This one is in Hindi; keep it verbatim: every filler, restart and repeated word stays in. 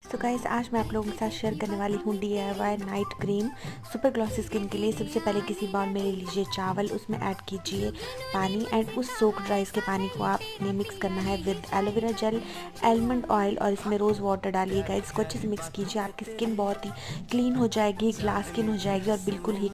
सो गाइस, आज मैं आप लोगों के साथ शेयर करने वाली हूँ D I Y night cream super glossy skin के लिए। सबसे पहले किसी बाउल में ले लीजिए चावल, उसमें ऐड कीजिए पानी एंड उस सोक ड्राइस के पानी को आपने मिक्स करना है with aloe vera gel, almond oil और इसमें रोज़ वाटर डालिए। गाइस, इसको अच्छे से मिक्स कीजिए। आपकी स्किन बहुत ही क्लीन हो जाएगी, ग्लास स्किन हो जाएगी और बिल्कुल ही